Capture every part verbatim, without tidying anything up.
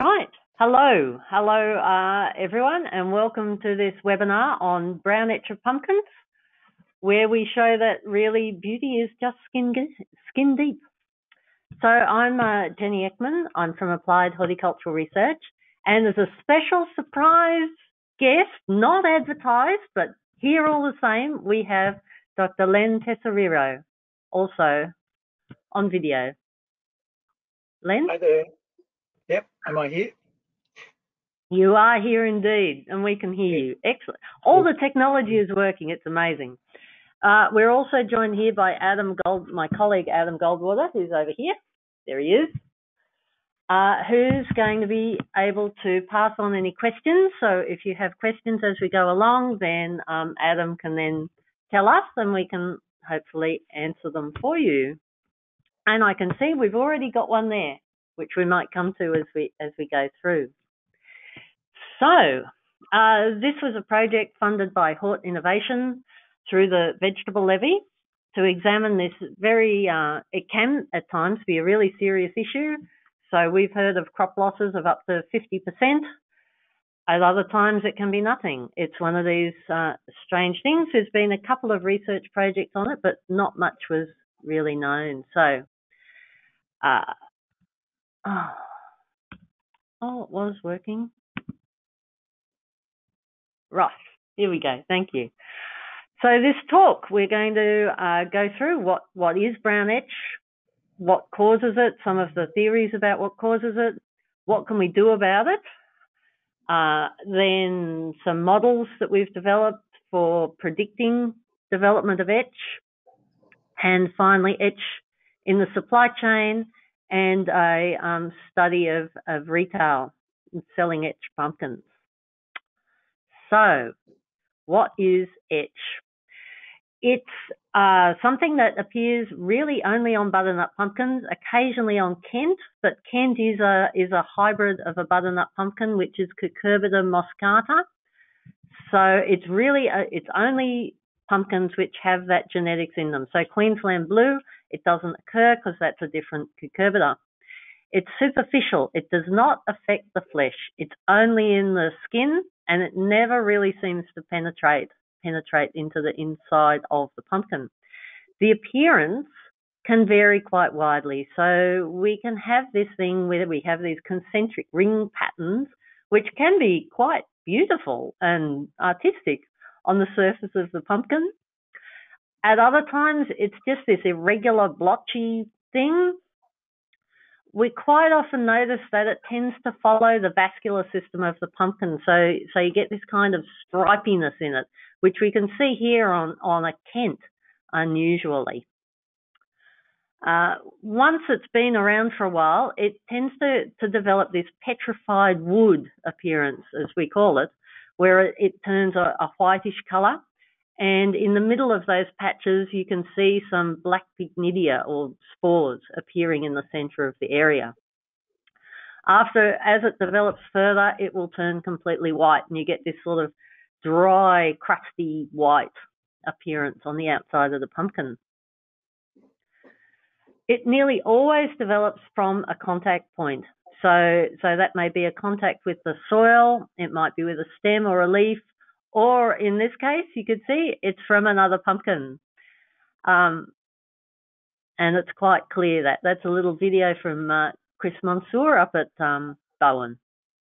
Right. Hello. Hello, uh, everyone, and welcome to this webinar on brown etch of pumpkins, where we show that really beauty is just skin, skin deep. So I'm uh, Jenny Ekman. I'm from Applied Horticultural Research, and as a special surprise guest, not advertised, but here all the same, we have Doctor Len Tesoriero, also on video. Len? Hi there. Yep, am I here? You are here indeed, and we can hear Yeah. you. Excellent. All the technology is working. It's amazing. Uh, we're also joined here by Adam Gold, my colleague Adam Goldwater, who's over here. There he is. Uh, who's going to be able to pass on any questions. So if you have questions as we go along, then um, Adam can then tell us, and we can hopefully answer them for you. And I can see we've already got one there, which we might come to as we as we go through. So uh, this was a project funded by Hort Innovation through the vegetable levy to examine this very, uh, it can at times be a really serious issue. So we've heard of crop losses of up to fifty percent. At other times it can be nothing. It's one of these uh, strange things. There's been a couple of research projects on it, but not much was really known. So, uh, oh, oh, it was working. Right, here we go. Thank you. So this talk, we're going to uh, go through what, what is brown etch, what causes it, some of the theories about what causes it, what can we do about it, uh, then some models that we've developed for predicting development of etch, and finally etch in the supply chain, and a um, study of, of retail and selling etch pumpkins. So, what is etch? It's uh, something that appears really only on butternut pumpkins, occasionally on Kent, but Kent is a is a hybrid of a butternut pumpkin, which is Cucurbita moscata. So it's really a, it's only pumpkins which have that genetics in them. So Queensland blue, it doesn't occur because that's a different cucurbita. It's superficial. It does not affect the flesh. It's only in the skin, and it never really seems to penetrate penetrate into the inside of the pumpkin. The appearance can vary quite widely. So we can have this thing where we have these concentric ring patterns, which can be quite beautiful and artistic on the surface of the pumpkin. At other times, it's just this irregular blotchy thing. We quite often notice that it tends to follow the vascular system of the pumpkin. So, so you get this kind of stripiness in it, which we can see here on, on a Kent, unusually. Uh, once it's been around for a while, it tends to, to develop this petrified wood appearance, as we call it, where it, it turns a, a whitish colour. And in the middle of those patches, you can see some black pycnidia or spores appearing in the centre of the area. After, as it develops further, it will turn completely white, and you get this sort of dry, crusty white appearance on the outside of the pumpkin. It nearly always develops from a contact point. So, so that may be a contact with the soil, it might be with a stem or a leaf, or in this case, you could see it's from another pumpkin. Um, and it's quite clear that. That's a little video from uh, Chris Mansour up at um, Bowen.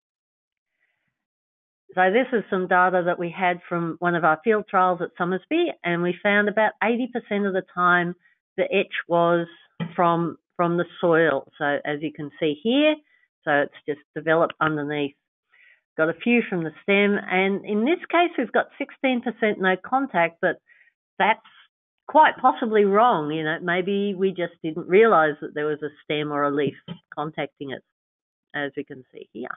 So this is some data that we had from one of our field trials at Somersby, and we found about eighty percent of the time the etch was from, from the soil. So as you can see here, so it's just developed underneath. Got a few from the stem, and in this case we've got sixteen percent no contact, but that's quite possibly wrong. You know, maybe we just didn't realise that there was a stem or a leaf contacting it, as we can see here.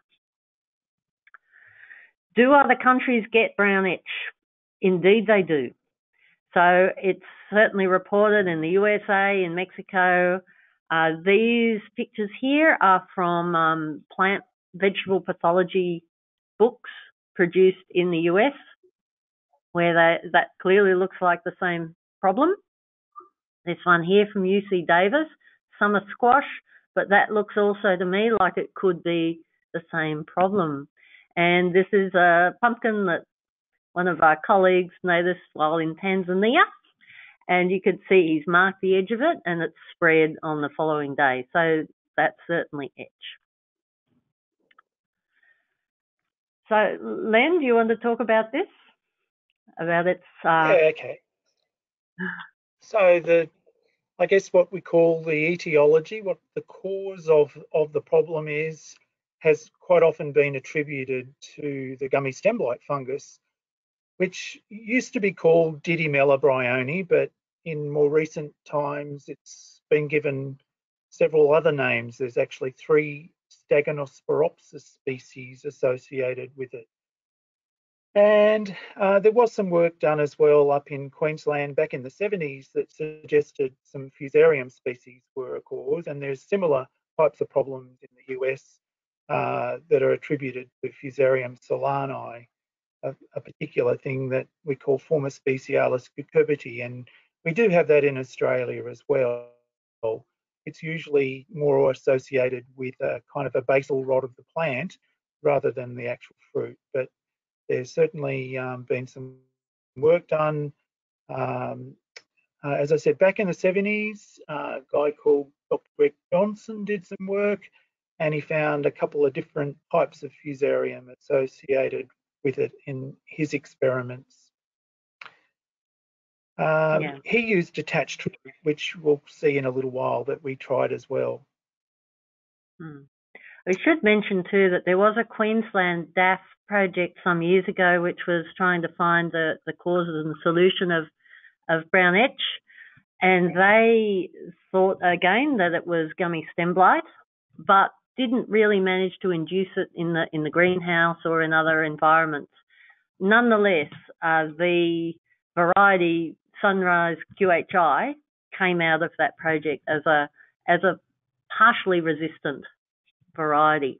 Do other countries get brown etch? Indeed they do. So it's certainly reported in the U S A, in Mexico. Uh, these pictures here are from um, plant vegetable pathology books produced in the U S, where they, that clearly looks like the same problem. This one here from U C Davis, summer squash, but that looks also to me like it could be the same problem. And this is a pumpkin that one of our colleagues noticed while in Tanzania. And you could see he's marked the edge of it and it's spread on the following day. So that's certainly etch. So, Len, do you want to talk about this? About its... Uh... Yeah, okay. So the, I guess what we call the etiology, what the cause of, of the problem is, has quite often been attributed to the gummy stem blight fungus, which used to be called Didymella bryony, but in more recent times it's been given several other names. There's actually three Staganosporopsis species associated with it. And uh, there was some work done as well up in Queensland back in the seventies that suggested some fusarium species were a cause, and there's similar types of problems in the U S uh, that are attributed to Fusarium solani, a, a particular thing that we call Forma specialis cucurbitae, and we do have that in Australia as well. It's usually more associated with a kind of a basal rod of the plant rather than the actual fruit, but there's certainly um, been some work done. Um, uh, as I said, back in the seventies, uh, a guy called Doctor Greg Johnson did some work, and he found a couple of different types of fusarium associated with it in his experiments. Um, yeah. He used detached fruit, which we'll see in a little while that we tried as well. Hmm. We should mention too that there was a Queensland D A F project some years ago which was trying to find the, the causes and solution of, of brown etch, and they thought again that it was gummy stem blight, but didn't really manage to induce it in the in the greenhouse or in other environments. Nonetheless, uh, the variety Sunrise Q H I came out of that project as a as a partially resistant variety.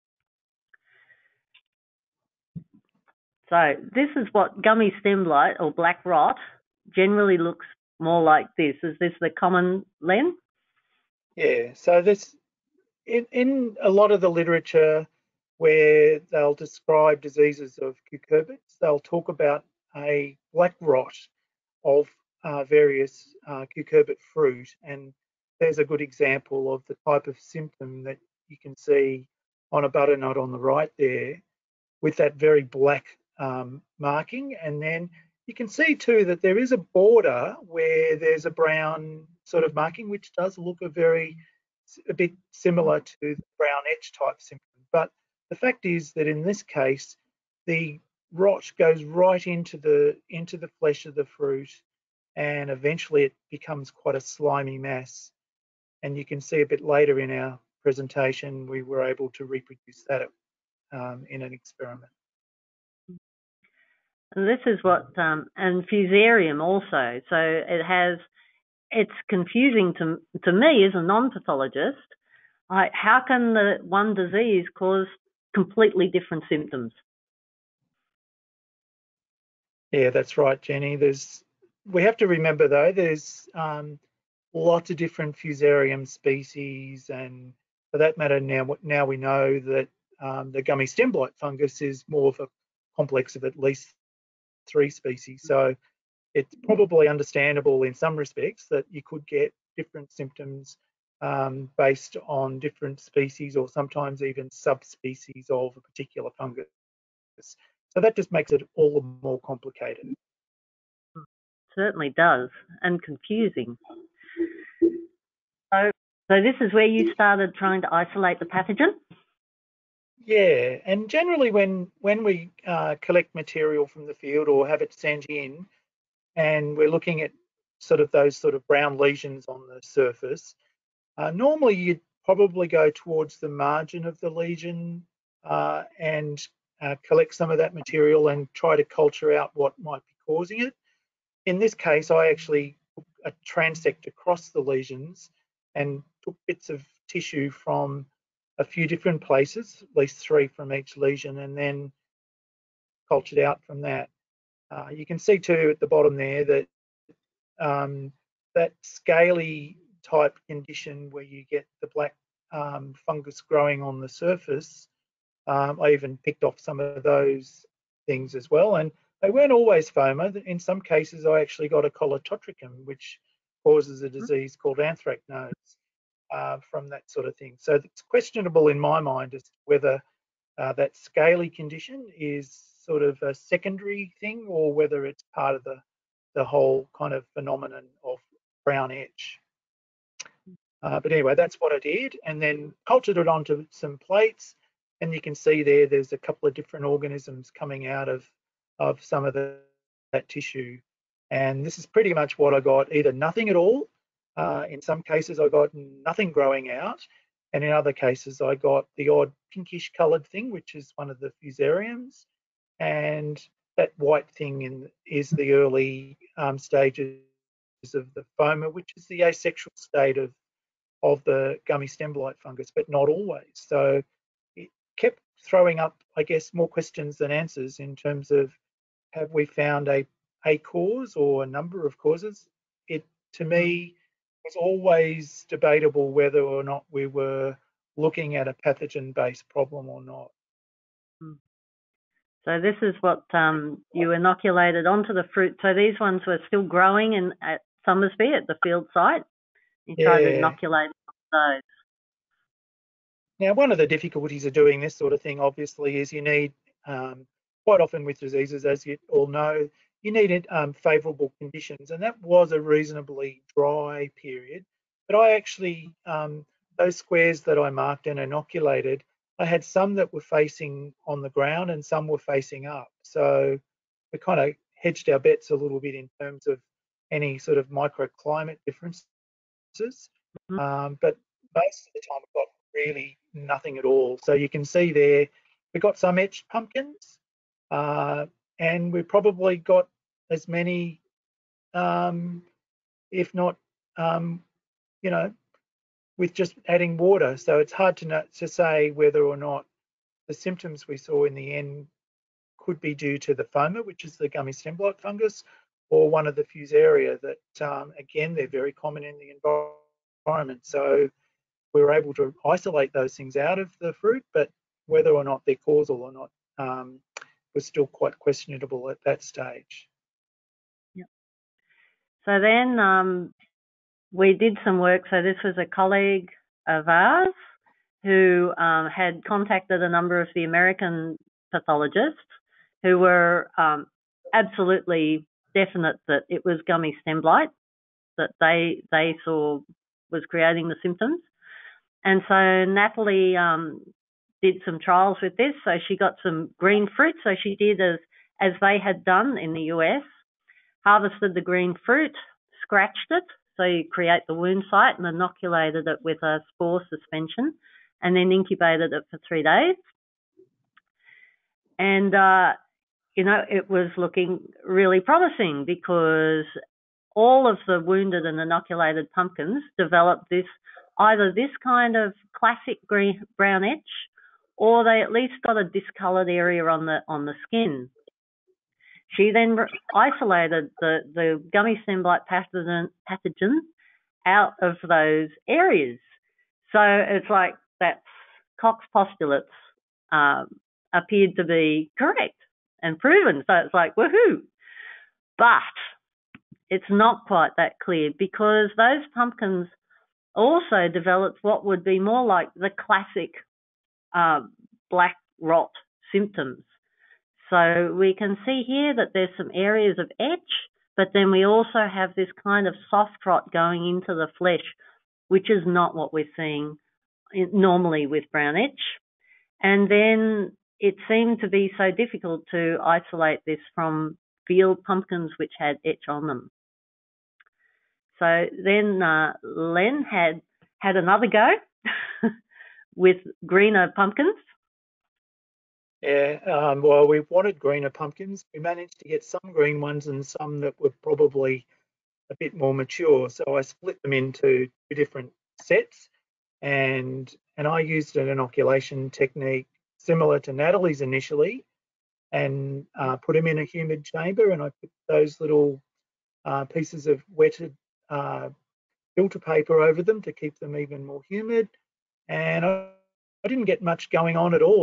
So this is what gummy stem blight or black rot generally looks more like this. Is this the common, Len? Yeah, so this, in, in a lot of the literature where they'll describe diseases of cucurbits, they'll talk about a black rot of uh, various uh, cucurbit fruit, and there's a good example of the type of symptom that you can see on a butternut on the right there with that very black um, marking. And then you can see too that there is a border where there's a brown sort of marking, which does look a very a bit similar to the brown etch type symptom. But the fact is that in this case, the rot goes right into the into the flesh of the fruit, and eventually it becomes quite a slimy mass. And you can see a bit later in our presentation, we were able to reproduce that um, in an experiment. And this is what, um, and fusarium also. So it has, it's confusing to to me as a non-pathologist. Like, how can the one disease cause completely different symptoms? Yeah, that's right, Jenny. There's, we have to remember though, there's um, lots of different fusarium species, and for that matter, now now we know that um, the gummy stem blight fungus is more of a complex of at least three species. So it's probably understandable in some respects that you could get different symptoms um, based on different species or sometimes even subspecies of a particular fungus. So that just makes it all the more complicated. Certainly does, and confusing. So, so this is where you started trying to isolate the pathogen? Yeah, and generally when when we uh, collect material from the field or have it sent in, and we're looking at sort of those sort of brown lesions on the surface, uh, normally you'd probably go towards the margin of the lesion uh, and uh, collect some of that material and try to culture out what might be causing it. In this case, I actually took a transect across the lesions and took bits of tissue from a few different places, at least three from each lesion, and then cultured out from that. Uh, you can see too at the bottom there that um, that scaly type condition where you get the black um, fungus growing on the surface Um, I even picked off some of those things as well, and they weren't always phoma. In some cases, I actually got a Colototricum, which causes a disease called anthracnose uh, from that sort of thing. So it's questionable in my mind as to whether uh, that scaly condition is sort of a secondary thing or whether it's part of the, the whole kind of phenomenon of brown etch. Uh, but anyway, that's what I did, and then cultured it onto some plates, and you can see there, there's a couple of different organisms coming out of, of some of the, that tissue. And this is pretty much what I got, either nothing at all. Uh, in some cases, I got nothing growing out, and in other cases, I got the odd pinkish coloured thing, which is one of the fusariums, and that white thing in, is the early um, stages of the phoma, which is the asexual state of of the gummy stem blight fungus, but not always. So it kept throwing up, I guess, more questions than answers in terms of, have we found a, a cause or a number of causes? It, to me, was always debatable whether or not we were looking at a pathogen-based problem or not. So this is what um, you inoculated onto the fruit. So these ones were still growing in at Somersby at the field site. You Yeah. tried to inoculate those. Now, one of the difficulties of doing this sort of thing, obviously, is you need, um, quite often with diseases, as you all know, you need um, favourable conditions, and that was a reasonably dry period. But I actually, um, those squares that I marked and inoculated, I had some that were facing on the ground and some were facing up. So we kind of hedged our bets a little bit in terms of any sort of microclimate differences. Mm-hmm. Um, but most of the time we've got really nothing at all. So you can see there, we've got some etched pumpkins, uh, and we've probably got as many, um, if not, um, you know, with just adding water. So it's hard to, know, to say whether or not the symptoms we saw in the end could be due to the phoma, which is the gummy stem blight fungus, or one of the fusaria that, um, again, they're very common in the environment. So we were able to isolate those things out of the fruit, but whether or not they're causal or not um, was still quite questionable at that stage. Yep. So then um, we did some work. So this was a colleague of ours who um, had contacted a number of the American pathologists who were um, absolutely definite that it was gummy stem blight that they they saw was creating the symptoms. And so Natalie um, did some trials with this. So she got some green fruit. So she did as, as they had done in the U S, harvested the green fruit, scratched it. So you create the wound site and inoculated it with a spore suspension and then incubated it for three days. And, uh, you know, it was looking really promising because all of the wounded and inoculated pumpkins developed this, either this kind of classic green brown etch, or they at least got a discoloured area on the on the skin. She then isolated the, the gummy stem blight pathogen, pathogen out of those areas. So it's like that Koch's postulates um, appeared to be correct and proven. So it's like, woohoo. But it's not quite that clear because those pumpkins also developed what would be more like the classic uh, black rot symptoms. So we can see here that there's some areas of etch, but then we also have this kind of soft rot going into the flesh, which is not what we're seeing normally with brown etch. And then it seemed to be so difficult to isolate this from field pumpkins which had etch on them. So then uh, Len had had another go with greener pumpkins. Yeah, um, well, we wanted greener pumpkins. We managed to get some green ones and some that were probably a bit more mature. So I split them into two different sets, and and I used an inoculation technique similar to Natalie's initially, and uh, put them in a humid chamber, and I put those little uh, pieces of wetted uh, filter paper over them to keep them even more humid. And I, I didn't get much going on at all. I,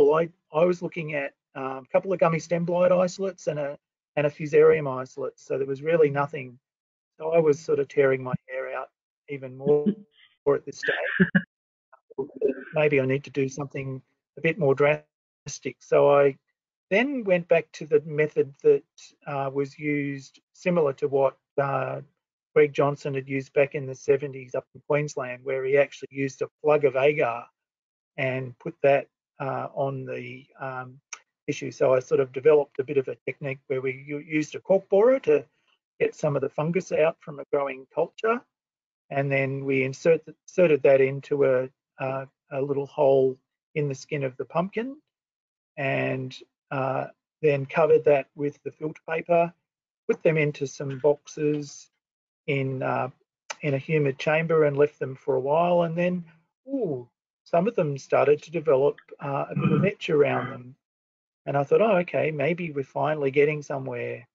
I was looking at um, a couple of gummy stem blight isolates and a and a fusarium isolate. So there was really nothing. So I was sort of tearing my hair out even more at this stage. Maybe I need to do something a bit more drastic. So I then went back to the method that uh, was used, similar to what uh, Greg Johnson had used back in the seventies up in Queensland, where he actually used a plug of agar and put that uh, on the um, tissue. So I sort of developed a bit of a technique where we used a cork borer to get some of the fungus out from a growing culture, and then we insert, inserted that into a, uh, a little hole in the skin of the pumpkin, and uh, then covered that with the filter paper, put them into some boxes in uh, in a humid chamber and left them for a while, and then ooh, some of them started to develop uh, a bit of etch around them. And I thought, oh, okay, maybe we're finally getting somewhere.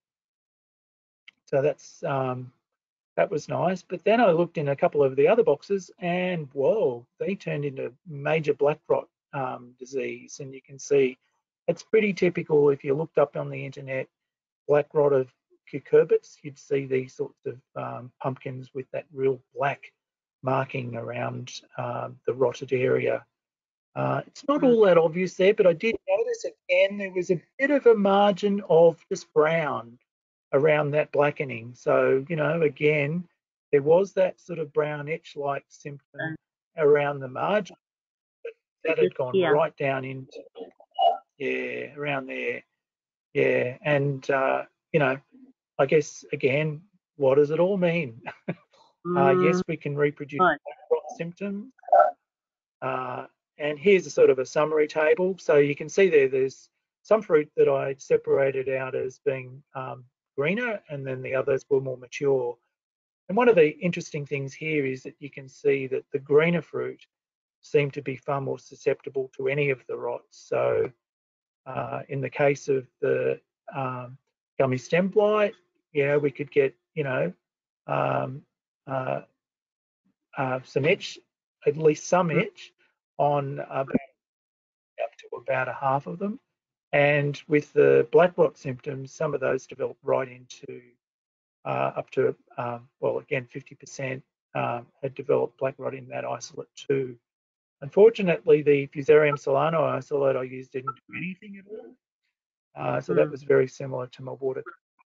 So that's um, that was nice. But then I looked in a couple of the other boxes, and whoa, they turned into major black rot um, disease. And you can see it's pretty typical if you looked up on the internet black rot of cucurbits, you'd see these sorts of um, pumpkins with that real black marking around uh, the rotted area. Uh, it's not all that obvious there, but I did notice again there was a bit of a margin of just brown around that blackening. So, you know, again, there was that sort of brown etch-like symptom around the margin, but that had gone Yeah. right down into, yeah, around there. Yeah, and, uh, you know, I guess, again, what does it all mean? uh, Mm, yes, we can reproduce right. symptoms. Uh, and here's a sort of a summary table. So you can see there, there's some fruit that I separated out as being um, greener, and then the others were more mature. And one of the interesting things here is that you can see that the greener fruit seem to be far more susceptible to any of the rots. So uh, in the case of the um, gummy stem blight, yeah, we could get, you know, um, uh, uh, some etch, at least some etch, on about, up to about a half of them. And with the black rot symptoms, some of those develop right into uh, up to, um, well, again, fifty percent um, had developed black rot in that isolate too. Unfortunately, the Fusarium solano isolate I used didn't do anything at all. Uh, so that Mm. was very similar to my water.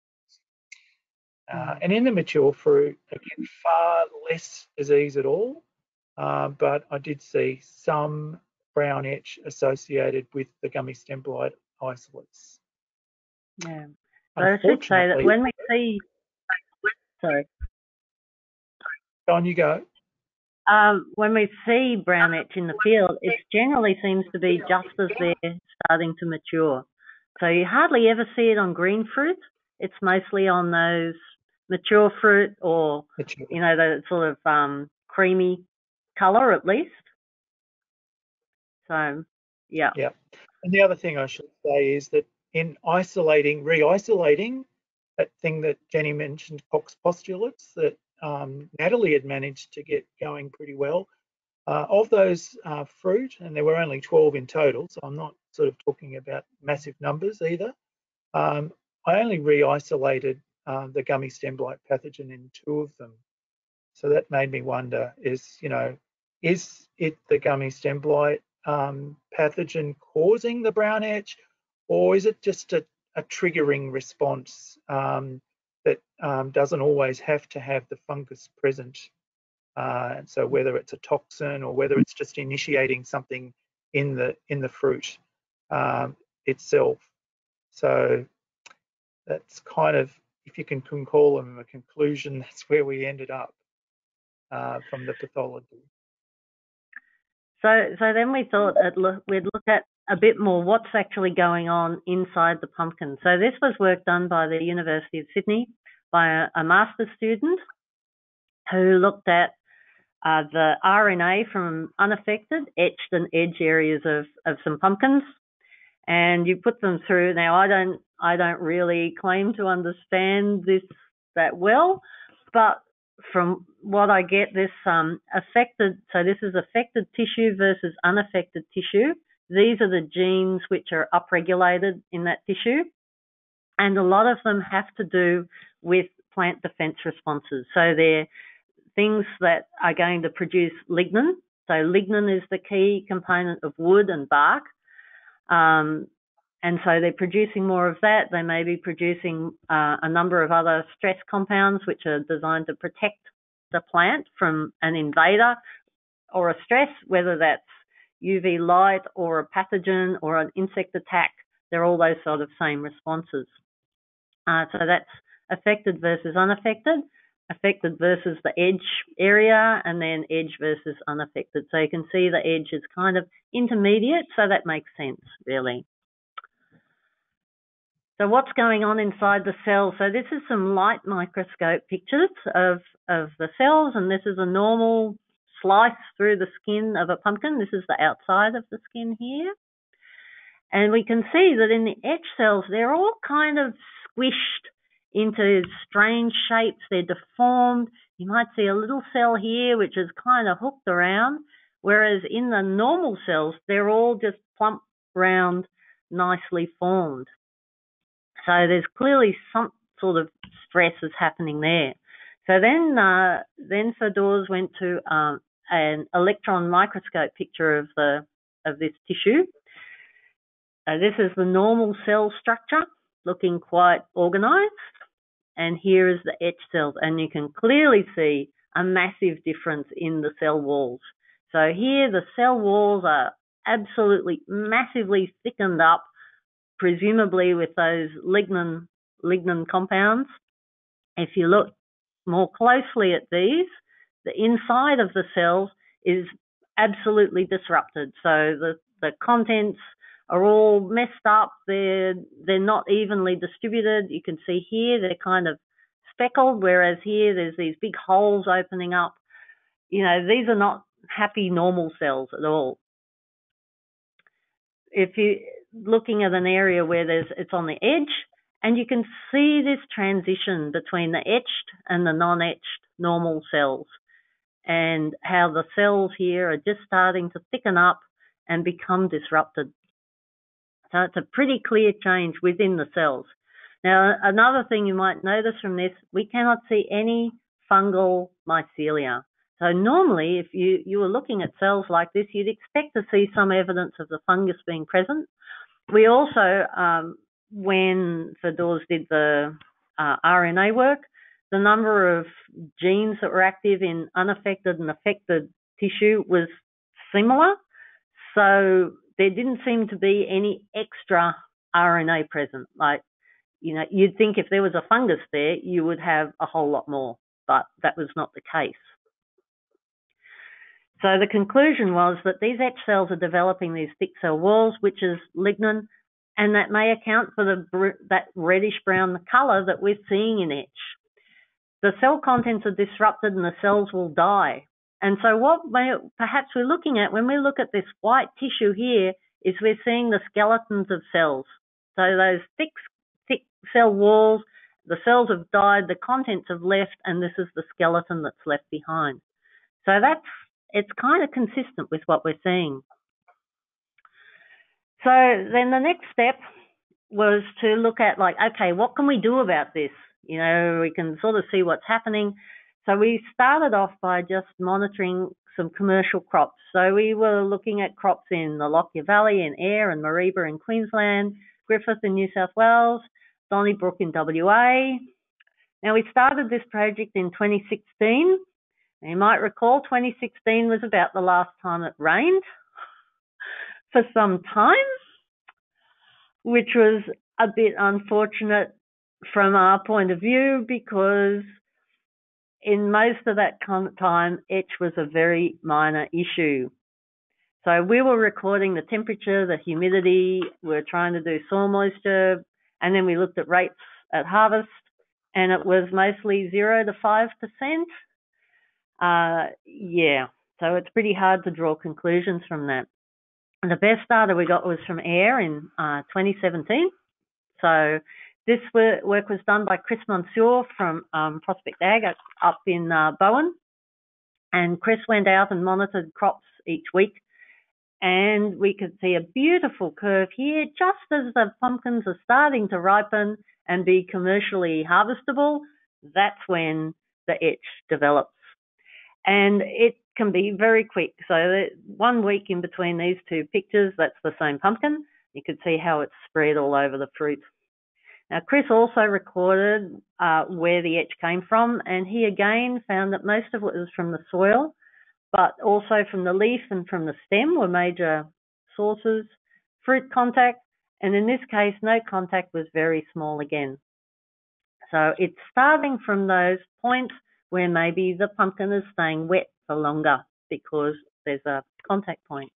Uh, Mm. and in the mature fruit, again, far less disease at all. Uh, but I did see some brown etch associated with the gummy stem blight isolates. Yeah. So I should say that Unfortunately, when we see, sorry, on you go. um, when we see brown etch in the field, it generally seems to be just as they're starting to mature. So you hardly ever see it on green fruit. It's mostly on those mature fruit, or, Mature. you know, the sort of um, creamy colour at least. So, yeah. Yeah. And the other thing I should say is that in isolating, re-isolating, that thing that Jenny mentioned, Cox postulates, that um, Natalie had managed to get going pretty well. Uh, of those uh, fruit, and there were only twelve in total, so I'm not sort of talking about massive numbers either. Um, I only re-isolated um, the gummy stem blight pathogen in two of them. So that made me wonder, is, you know, is it the gummy stem blight um, pathogen causing the brown etch, or is it just a, a triggering response um, that um, doesn't always have to have the fungus present? Uh, and so whether it's a toxin or whether it's just initiating something in the in the fruit um, itself. So that's kind of, if you can, can call them a conclusion, that's where we ended up uh, from the pathology. So, so then we thought look, we'd look at a bit more what's actually going on inside the pumpkin. So this was work done by the University of Sydney by a, a master's student who looked at uh, the R N A from unaffected, etched and edge areas of, of some pumpkins, and you put them through. Now, I don't, I don't really claim to understand this that well, but from what I get, this um, affected, so this is affected tissue versus unaffected tissue. these are the genes which are upregulated in that tissue. And a lot of them have to do with plant defense responses. So they're things that are going to produce lignin. So lignin is the key component of wood and bark. Um, and so they're producing more of that. They may be producing uh, a number of other stress compounds which are designed to protect the plant from an invader or a stress, whether that's U V light or a pathogen or an insect attack. They're all those sort of same responses. Uh, so that's affected versus unaffected, affected versus the edge area, and then edge versus unaffected. So you can see the edge is kind of intermediate, so that makes sense, really. So what's going on inside the cell? So this is some light microscope pictures of, of the cells, and this is a normal slice through the skin of a pumpkin. This is the outside of the skin here. And we can see that in the etch cells, they're all kind of squished into strange shapes. They're deformed. You might see a little cell here which is kind of hooked around, whereas in the normal cells, they're all just plump, round, nicely formed. So there's clearly some sort of stress is happening there. So then, uh, then Fedor's went to um, an electron microscope picture of the of this tissue. Uh, this is the normal cell structure, looking quite organised. And here is the etch cells, and you can clearly see a massive difference in the cell walls. So here the cell walls are absolutely massively thickened up, presumably with those lignin, lignin compounds. If you look more closely at these, the inside of the cells is absolutely disrupted. So the, the contents are all messed up. They're, they're not evenly distributed. You can see here they're kind of speckled, whereas here there's these big holes opening up. You know, these are not happy normal cells at all. If you're looking at an area where there's it's on the edge, and you can see this transition between the etched and the non-etched normal cells, and how the cells here are just starting to thicken up and become disrupted. So it's a pretty clear change within the cells. Now, another thing you might notice from this, we cannot see any fungal mycelia. So normally, if you, you were looking at cells like this, you'd expect to see some evidence of the fungus being present. We also, um, when Fedor's did the uh, R N A work, the number of genes that were active in unaffected and affected tissue was similar. So there didn't seem to be any extra R N A present. Like, you know, you'd think if there was a fungus there, you would have a whole lot more, but that was not the case. So the conclusion was that these etch cells are developing these thick cell walls, which is lignin, and that may account for the that reddish-brown colour that we're seeing in etch. The cell contents are disrupted and the cells will die. And so what may, perhaps we're looking at when we look at this white tissue here is we're seeing the skeletons of cells. So those thick, thick cell walls, the cells have died, the contents have left, and this is the skeleton that's left behind. So that's, it's kind of consistent with what we're seeing. So then the next step was to look at, like, okay, what can we do about this? You know, we can sort of see what's happening. So we started off by just monitoring some commercial crops. So we were looking at crops in the Lockyer Valley in Ayr and Mareeba in Queensland, Griffith in New South Wales, Donnybrook in W A. Now, we started this project in twenty sixteen. You might recall twenty sixteen was about the last time it rained for some time, which was a bit unfortunate from our point of view, because in most of that time, etch was a very minor issue. So we were recording the temperature, the humidity, we were trying to do soil moisture, and then we looked at rates at harvest, and it was mostly zero to five percent. Uh, yeah, so it's pretty hard to draw conclusions from that. And the best data we got was from Ayr in uh, twenty seventeen. So this work was done by Chris Monsieur from um, Prospect Ag up in uh, Bowen. And Chris went out and monitored crops each week And we could see a beautiful curve here, just as the pumpkins are starting to ripen and be commercially harvestable. That's when the etch develops. And it can be very quick. So one week in between these two pictures, that's the same pumpkin. You could see how it's spread all over the fruit. Now, Chris also recorded uh, where the etch came from, and he again found that most of it was from the soil, but also from the leaf and from the stem were major sources. Fruit contact, and in this case, no contact, was very small again. So it's starting from those points where maybe the pumpkin is staying wet for longer because there's a contact point.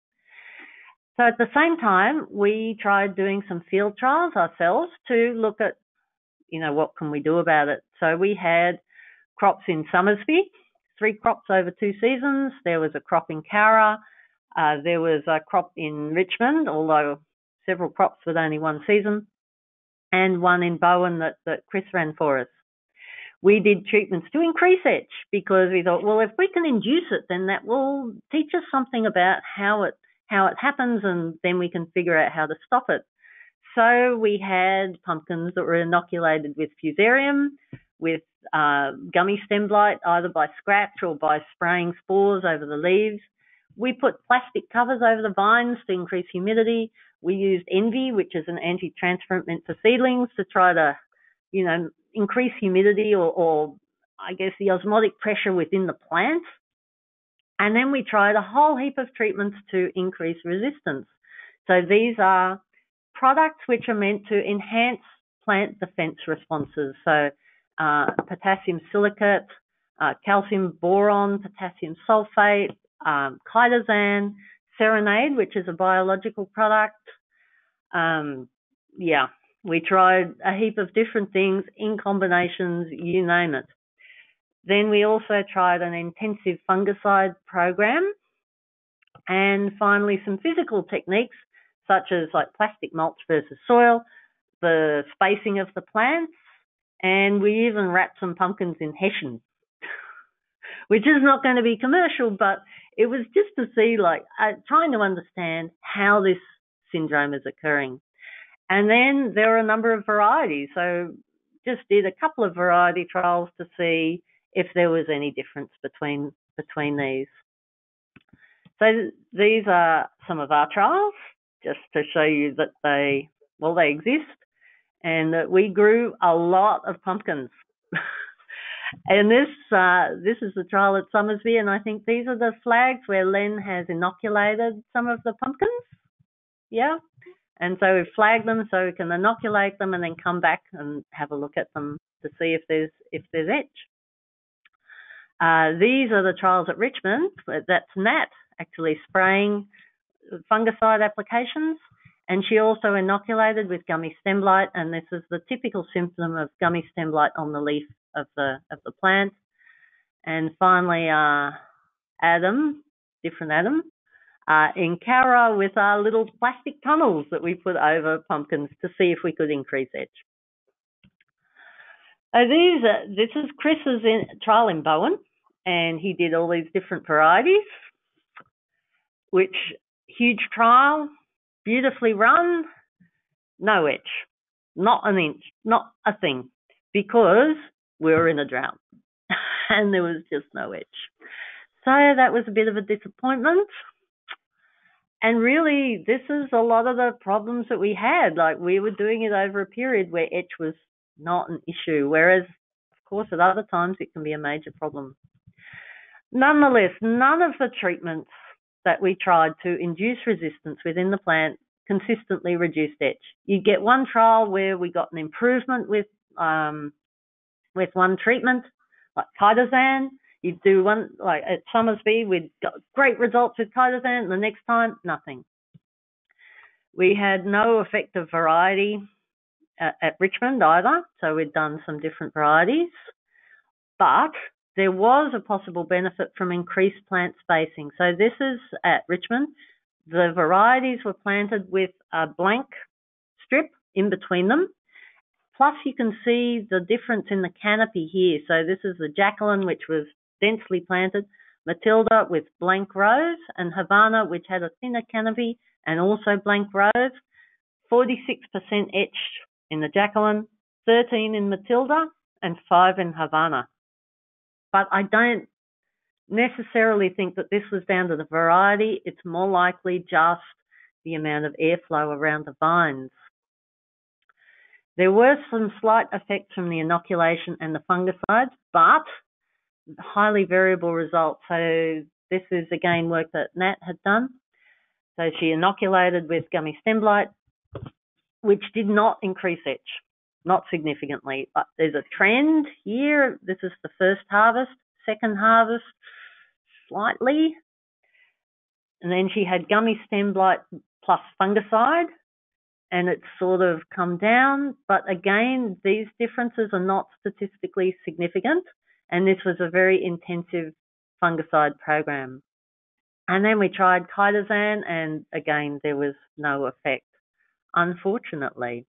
So at the same time, we tried doing some field trials ourselves to look at, you know, what can we do about it. So we had crops in Somersby, three crops over two seasons. There was a crop in Cowra. Uh, there was a crop in Richmond, although several crops with only one season, and one in Bowen that, that Chris ran for us. We did treatments to increase etch because we thought, well, if we can induce it, then that will teach us something about how it how it happens, and then we can figure out how to stop it. So we had pumpkins that were inoculated with fusarium, with uh, gummy stem blight, either by scratch or by spraying spores over the leaves. We put plastic covers over the vines to increase humidity. We used Envy, which is an anti-transferent meant for seedlings, to try to, you know, increase humidity or, or I guess the osmotic pressure within the plant. And then we tried a whole heap of treatments to increase resistance. So these are products which are meant to enhance plant defense responses. So uh, potassium silicate, uh, calcium boron, potassium sulfate, um, chitosan, serenade, which is a biological product. Um, yeah, we tried a heap of different things in combinations, you name it. Then we also tried an intensive fungicide program, and finally some physical techniques such as like plastic mulch versus soil, the spacing of the plants, and we even wrapped some pumpkins in hessian, which is not going to be commercial, but it was just to see, like, uh, trying to understand how this syndrome is occurring. And then there are a number of varieties, so just did a couple of variety trials to see if there was any difference between between these. So these are some of our trials, just to show you that they, well, they exist, and that we grew a lot of pumpkins. And this uh, this is the trial at Somersby, and I think these are the flags where Len has inoculated some of the pumpkins. Yeah. And so we flag them so we can inoculate them and then come back and have a look at them to see if there's if there's etch. Uh, these are the trials at Richmond. That's Nat actually spraying fungicide applications, and she also inoculated with gummy stem blight, and this is the typical symptom of gummy stem blight on the leaf of the of the plant. And finally, uh, Adam, different Adam, uh, in Cowra with our little plastic tunnels that we put over pumpkins to see if we could increase etch. So these are, this is Chris's in, trial in Bowen, and he did all these different varieties, which huge trial, beautifully run, no etch, not an inch, not a thing, because we were in a drought and there was just no etch. So that was a bit of a disappointment. And really, this is a lot of the problems that we had. Like, we were doing it over a period where etch was not an issue, whereas, of course, at other times it can be a major problem. Nonetheless, none of the treatments that we tried to induce resistance within the plant consistently reduced etch. You get one trial where we got an improvement with um, with one treatment, like chitosan. You do one, like at Somersby, we got great results with chitosan, and the next time, nothing. We had no effective variety at, at Richmond either, so we'd done some different varieties, but there was a possible benefit from increased plant spacing. So this is at Richmond. The varieties were planted with a blank strip in between them. Plus, you can see the difference in the canopy here. So this is the Jacqueline, which was densely planted. Matilda with blank rose, and Havana, which had a thinner canopy and also blank rose. forty-six percent etched in the Jacqueline, thirteen in Matilda, and five in Havana. But I don't necessarily think that this was down to the variety. It's more likely just the amount of airflow around the vines. There were some slight effects from the inoculation and the fungicides, but highly variable results. So this is again work that Nat had done. So she inoculated with gummy stem blight, which did not increase etch, not significantly. But there's a trend here. This is the first harvest, second harvest, slightly. And then she had gummy stem blight plus fungicide, and it's sort of come down. But again, these differences are not statistically significant, and this was a very intensive fungicide program. And then we tried chitosan, and again, there was no effect, unfortunately.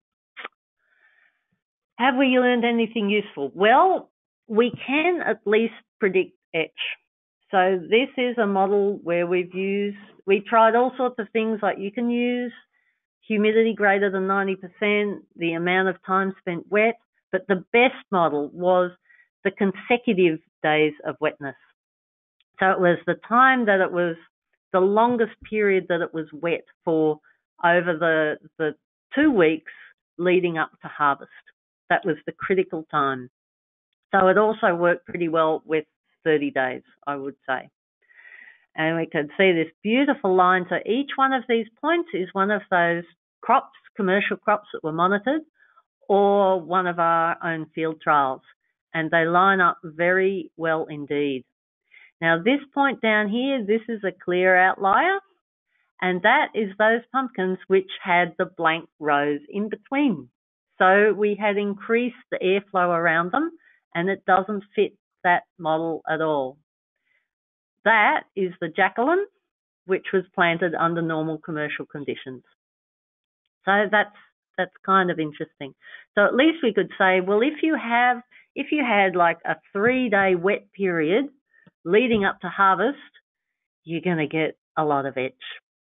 Have we learned anything useful? Well, we can at least predict etch. So this is a model where we've used, we tried all sorts of things, like you can use humidity greater than ninety percent, the amount of time spent wet, but the best model was the consecutive days of wetness. So it was the time that it was, the longest period that it was wet for over the, the two weeks leading up to harvest. That was the critical time. So it also worked pretty well with thirty days, I would say. And we could see this beautiful line. So each one of these points is one of those crops, commercial crops that were monitored, or one of our own field trials. And they line up very well indeed. Now this point down here, this is a clear outlier, and that is those pumpkins which had the blank rows in between. So we had increased the airflow around them, and it doesn't fit that model at all. That is the Jacqueline, which was planted under normal commercial conditions. So that's that's kind of interesting. So at least we could say, well, if you have if you had like a three-day wet period leading up to harvest, you're going to get a lot of etch.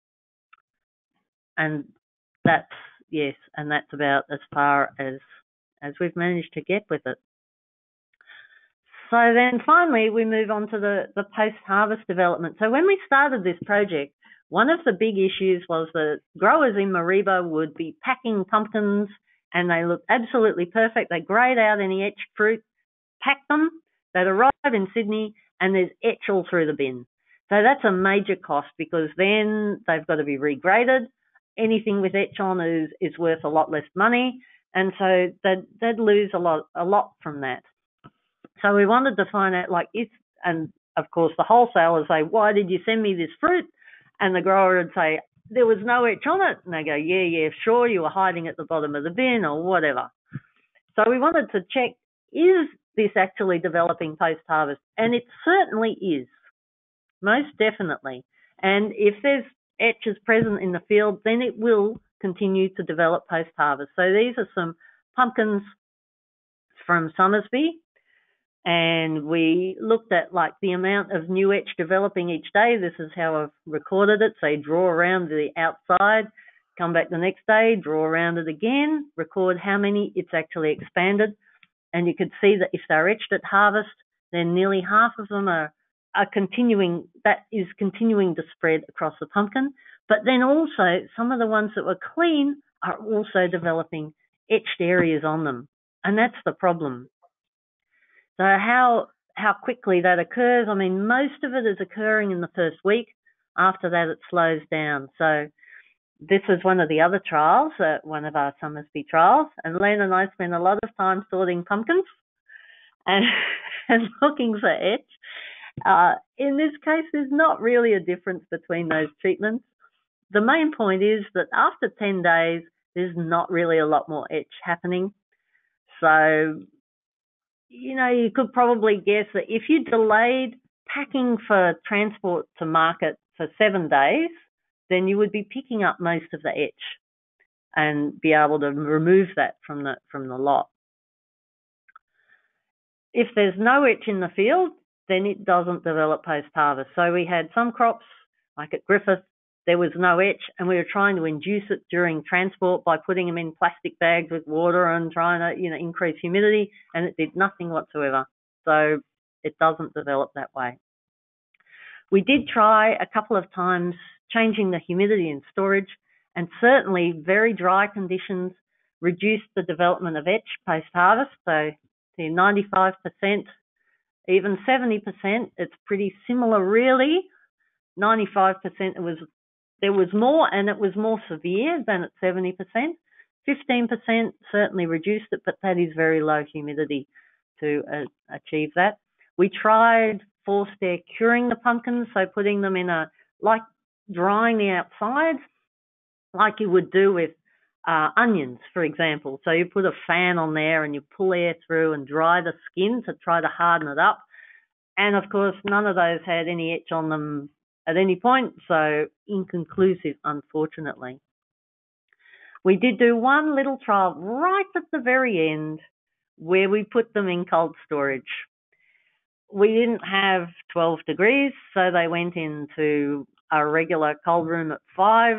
And that's, yes, and that's about as far as, as we've managed to get with it. So then finally, we move on to the, the post-harvest development. So when we started this project, one of the big issues was that growers in Mareeba would be packing pumpkins, and they look absolutely perfect. They grade out any etched fruit, pack them, they'd arrive in Sydney, and there's etch all through the bin. So that's a major cost, because then they've got to be regraded. Anything with etch on is, is worth a lot less money, and so they'd, they'd lose a lot, a lot from that. So we wanted to find out, like, if, and of course the wholesaler would say, why did you send me this fruit? And the grower would say, there was no etch on it. And they go, yeah, yeah, sure, you were hiding at the bottom of the bin or whatever. So we wanted to check, is this actually developing post-harvest? And it certainly is, most definitely. And if there's etches present in the field, then it will continue to develop post-harvest. So these are some pumpkins from Somersby, and we looked at like the amount of new etch developing each day. This is how I've recorded it. So you draw around the outside, come back the next day, draw around it again, record how many it's actually expanded. And you could see that if they're etched at harvest, then nearly half of them are, are continuing, that is continuing to spread across the pumpkin. But then also some of the ones that were clean are also developing etched areas on them. And that's the problem. So how how quickly that occurs, I mean, most of it is occurring in the first week. After that, it slows down. So this is one of the other trials, uh, one of our Somersby trials. And Len and I spent a lot of time sorting pumpkins and, and looking for etch. Uh, in this case, there's not really a difference between those treatments. The main point is that after ten days, there's not really a lot more etch happening. So, you know, you could probably guess that if you delayed packing for transport to market for seven days, then you would be picking up most of the etch and be able to remove that from the from the lot. If there's no etch in the field, then it doesn't develop post-harvest. So we had some crops, like at Griffith, there was no etch, and we were trying to induce it during transport by putting them in plastic bags with water and trying to, you know, increase humidity, and it did nothing whatsoever. So it doesn't develop that way. We did try a couple of times changing the humidity in storage, and certainly very dry conditions reduced the development of etch post-harvest. So to ninety-five percent, even seventy percent, it's pretty similar really. ninety-five percent, it was there was more, and it was more severe than at seventy percent. fifteen percent certainly reduced it, but that is very low humidity to uh, achieve that. We tried forced air curing the pumpkins, so putting them in a, like drying the outside, like you would do with uh, onions, for example. So you put a fan on there and you pull air through and dry the skin to try to harden it up. And of course, none of those had any etch on them at any point, so inconclusive, unfortunately. We did do one little trial right at the very end where we put them in cold storage. We didn't have twelve degrees, so they went into a regular cold room at five,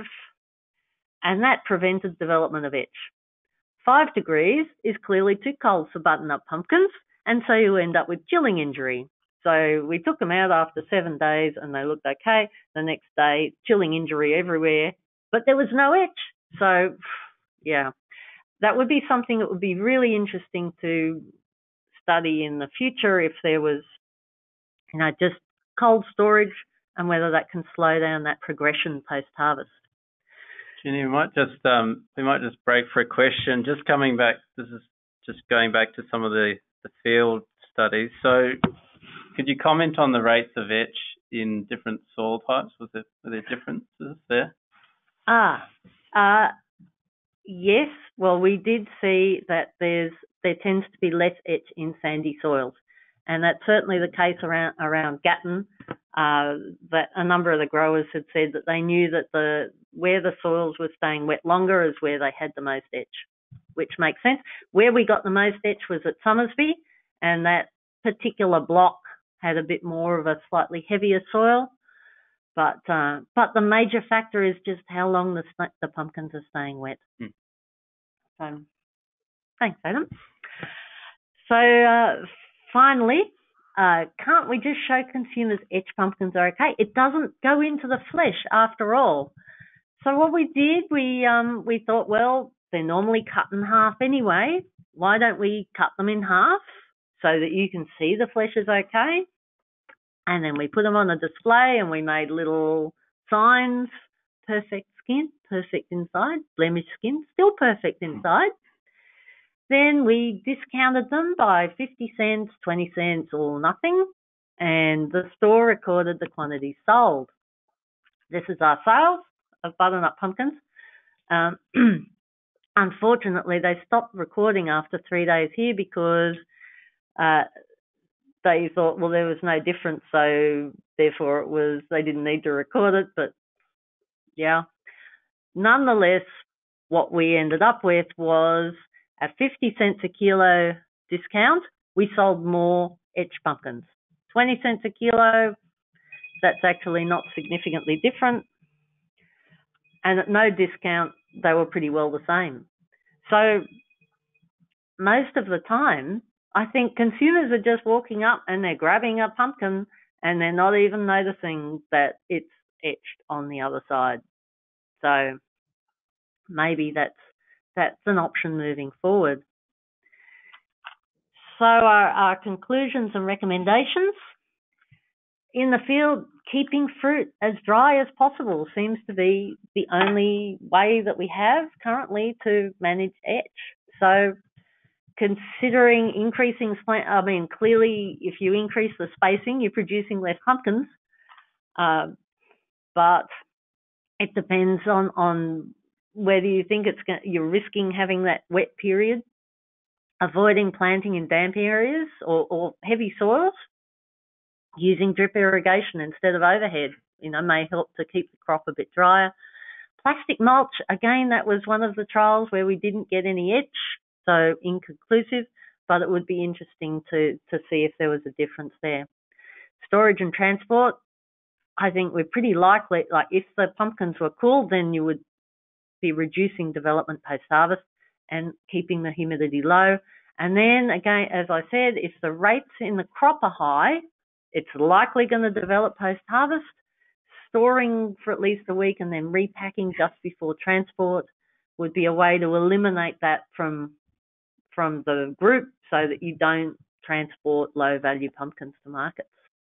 and that prevented development of etch. Five degrees is clearly too cold for butternut pumpkins, and so you end up with chilling injury. So we took them out after seven days and they looked okay. The next day, chilling injury everywhere, but there was no etch. So, yeah, that would be something that would be really interesting to study in the future if there was, you know, just cold storage and whether that can slow down that progression post-harvest. Ginny, we might just um, we might just break for a question. Just coming back, this is just going back to some of the, the field studies. So, could you comment on the rates of etch in different soil types? Was there, were there differences there? Ah, uh, yes. Well, we did see that there's there tends to be less etch in sandy soils, and that's certainly the case around around Gatton. Uh, that a number of the growers had said that they knew that the where the soils were staying wet longer is where they had the most etch, which makes sense. Where we got the most etch was at Somersby, and that particular block had a bit more of a slightly heavier soil, but uh, but the major factor is just how long the the pumpkins are staying wet. Mm. So, thanks, Adam. So uh, finally, uh, can't we just show consumers etch pumpkins are okay? It doesn't go into the flesh after all. So what we did, we um, we thought, well, they're normally cut in half anyway. Why don't we cut them in half so that you can see the flesh is okay? And then we put them on a display and we made little signs, perfect skin, perfect inside, blemished skin, still perfect inside. Then we discounted them by fifty cents, twenty cents, or nothing, and the store recorded the quantity sold. This is our sales of butternut pumpkins. Um, unfortunately, they stopped recording after three days here because uh, they thought, well, there was no difference, so therefore it was they didn't need to record it. But yeah, nonetheless, what we ended up with was at fifty cents a kilo discount, we sold more etch pumpkins. twenty cents a kilo, that's actually not significantly different. And at no discount, they were pretty well the same. So most of the time, I think consumers are just walking up and they're grabbing a pumpkin and they're not even noticing that it's etched on the other side. So maybe that's that's an option moving forward. So our, our conclusions and recommendations. In the field, keeping fruit as dry as possible seems to be the only way that we have currently to manage etch. So considering increasing, I mean, clearly if you increase the spacing, you're producing less pumpkins, uh, but it depends on, on whether you think it's going, you're risking having that wet period, avoiding planting in damp areas or, or heavy soils, using drip irrigation instead of overhead, you know, may help to keep the crop a bit drier. Plastic mulch, again, that was one of the trials where we didn't get any etch, so inconclusive, but it would be interesting to, to see if there was a difference there. storage and transport, I think we're pretty likely, like if the pumpkins were cooled, then you would be reducing development post-harvest and keeping the humidity low. And then again, as I said, if the rates in the crop are high, it's likely going to develop post-harvest. Storing for at least a week and then repacking just before transport would be a way to eliminate that from, from the group so that you don't transport low-value pumpkins to markets.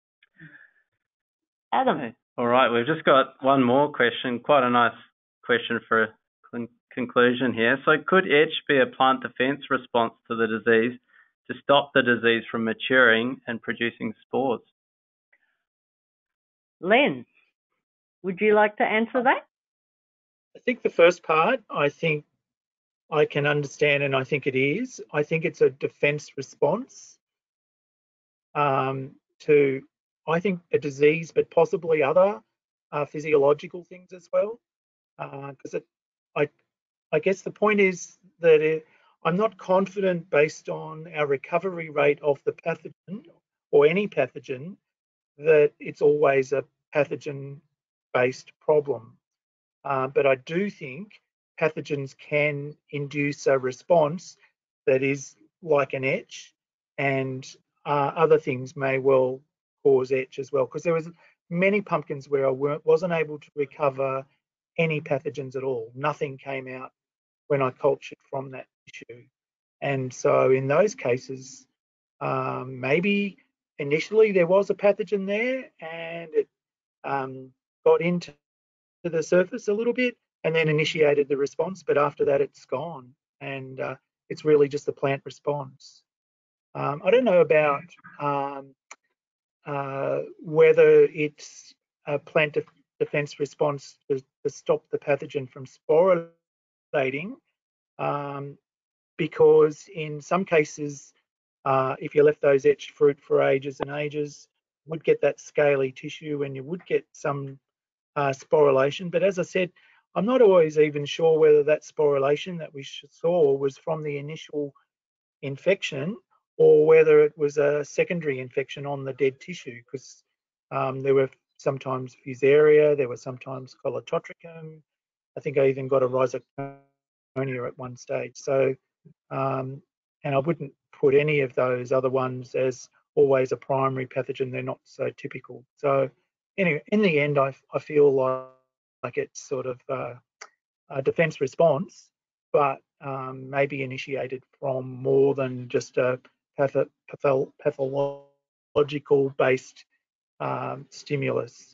Adam. Okay. All right, we've just got one more question, quite a nice question for a con conclusion here. So could etch be a plant defense response to the disease to stop the disease from maturing and producing spores? Len, would you like to answer that? I think the first part, I think I can understand, and I think it is. I think it's a defense response um, to, I think, a disease, but possibly other uh, physiological things as well. Because uh, it, I, I guess the point is that it, I'm not confident based on our recovery rate of the pathogen or any pathogen that it's always a pathogen-based problem. Uh, but I do think pathogens can induce a response that is like an etch, and uh, other things may well cause etch as well. Because there was many pumpkins where I weren't, wasn't able to recover any pathogens at all. Nothing came out when I cultured from that tissue. And so in those cases, um, maybe initially there was a pathogen there and it um, got into the surface a little bit and then initiated the response, but after that it's gone, and uh, it's really just the plant response. Um, I don't know about um, uh, whether it's a plant de defense response to, to stop the pathogen from sporulating, um, because in some cases, uh, if you left those etched fruit for ages and ages, you would get that scaly tissue and you would get some uh, sporulation. But as I said, I'm not always even sure whether that sporulation that we saw was from the initial infection or whether it was a secondary infection on the dead tissue, because um, there were sometimes Fusarium, there was sometimes Colototricum. I think I even got a Rhizotonia at one stage. So, um, and I wouldn't put any of those other ones as always a primary pathogen. They're not so typical. So anyway, in the end, I, I feel like, like it's sort of uh, a defense response, but um, maybe initiated from more than just a patho patho pathological based um, stimulus.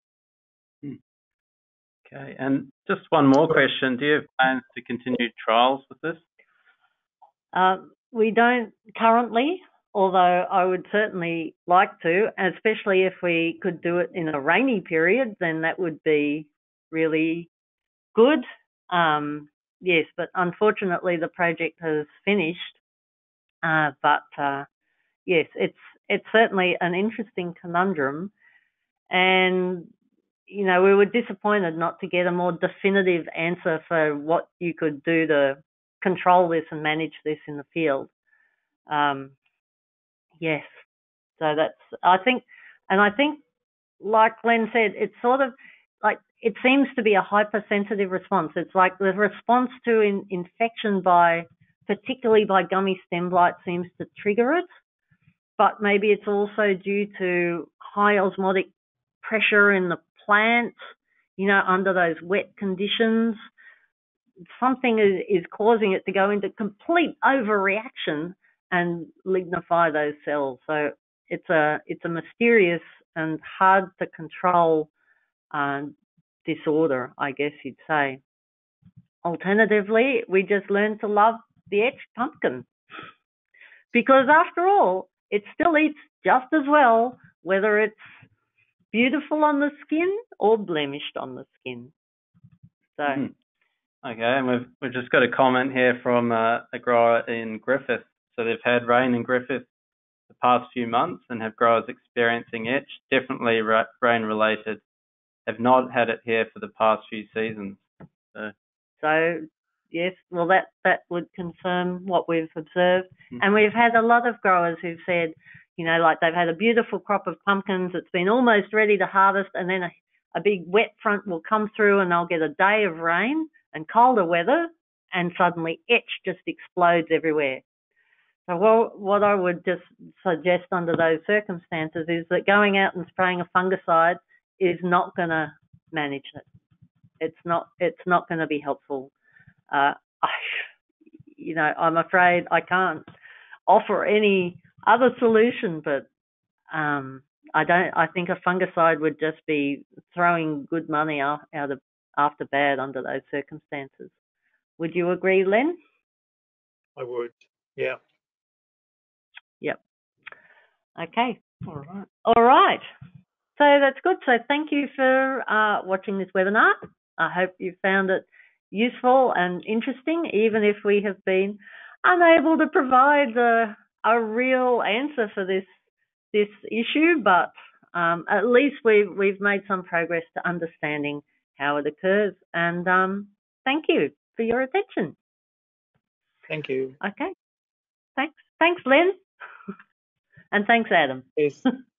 Okay, and just one more question. Do you have plans to continue trials with this? Uh, we don't currently, although I would certainly like to, especially if we could do it in a rainy period, then that would be really good. Um, yes, but unfortunately the project has finished. Uh, but uh, yes, it's it's certainly an interesting conundrum, and you know, we were disappointed not to get a more definitive answer for what you could do to control this and manage this in the field. Um, yes, so that's, I think, and I think, like Glenn said, it's sort of like, it seems to be a hypersensitive response. It's like the response to in, infection by, particularly by gummy stem blight, seems to trigger it, but maybe it's also due to high osmotic pressure in the plant, you know, under those wet conditions. Something is, is causing it to go into complete overreaction and lignify those cells. So it's a it's a mysterious and hard to control uh, disorder, I guess you'd say. Alternatively, we just learn to love the etched pumpkin, because after all, it still eats just as well, whether it's beautiful on the skin or blemished on the skin. So. Mm. Okay, and we've we've just got a comment here from uh, a grower in Griffith. So they've had rain in Griffith the past few months and have growers experiencing etch, definitely ra rain related. Have not had it here for the past few seasons. So, so yes, well that that would confirm what we've observed. Mm. And we've had a lot of growers who've said, You know, like they've had a beautiful crop of pumpkins. It's been almost ready to harvest, and then a, a big wet front will come through and they'll get a day of rain and colder weather, and suddenly etch just explodes everywhere. So well, what I would just suggest under those circumstances is that going out and spraying a fungicide is not going to manage it. It's not, it's not going to be helpful. Uh, I, you know, I'm afraid I can't offer any other solution, but um, I don't. I think a fungicide would just be throwing good money out, out of after bad under those circumstances. Would you agree, Len? I would. Yeah. Yep. Okay. All right. All right. So that's good. So thank you for uh, watching this webinar. I hope you found it useful and interesting, even if we have been unable to provide a, a real answer for this this issue, but um, at least we've, we've made some progress to understanding how it occurs. And um, thank you for your attention. Thank you. Okay. Thanks. Thanks, Len. And thanks, Adam. Yes.